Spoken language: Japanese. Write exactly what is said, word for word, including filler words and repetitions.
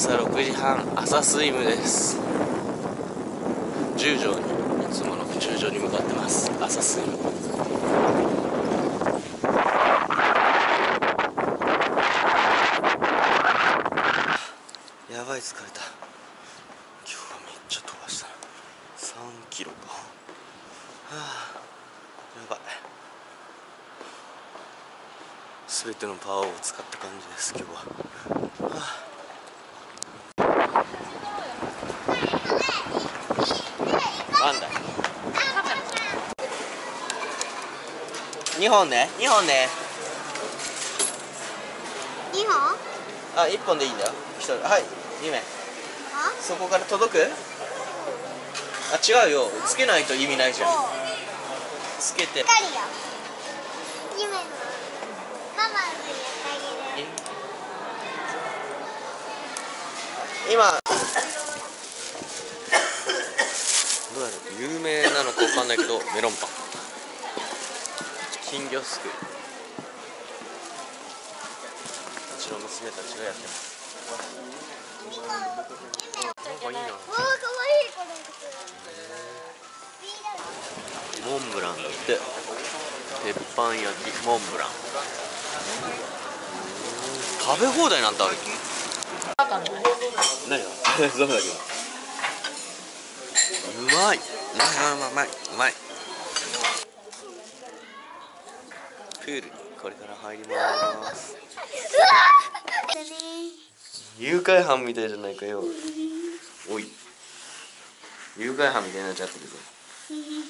朝ろくじはん、朝スイムです。十条に、いつもの十条に向かってます。朝スイム。やばい、疲れた。今日はめっちゃ飛ばしたな。さんキロか。はあ、やばい。すべてのパワーを使った感じです、今日は。はあ、なんだい。にほんね、にほんね。 にほん？ あ、いっぽんでいいんだよ。ひとり。はい、ゆめ。そこから届く？あ、違うよ。つけないと意味ないじゃん。つけて。 しっかりよ。ゆめのママにやってあげる。 今どうやら有名なのかわかんないけど、メロンパン、金魚すくい、うちの娘たちがやってます。なんかいいな。 わあ、かわいいこの靴。 モンブランだって。鉄板焼きモンブラン。食べ放題なんてある。何がそうだけどうまい。うまいうまいうまいうまい。プールにこれから入ります。誘拐犯みたいじゃないかよ。おい、誘拐犯みたいになっちゃってるぞ。